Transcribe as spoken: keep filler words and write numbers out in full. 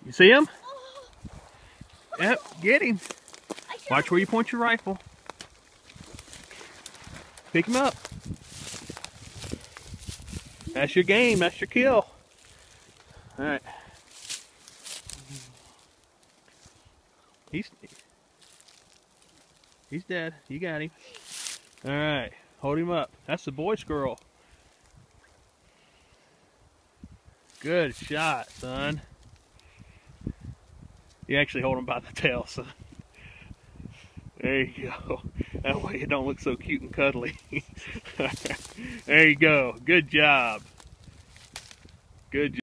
You see him? Yep, get him. Watch where you point your rifle. Pick him up. That's your game, that's your kill. Alright. He's He's dead. You got him. Alright, hold him up. That's the boy squirrel. Good shot, son. You actually hold him by the tail, son. There you go. That way it don't look so cute and cuddly. There you go. Good job. Good job.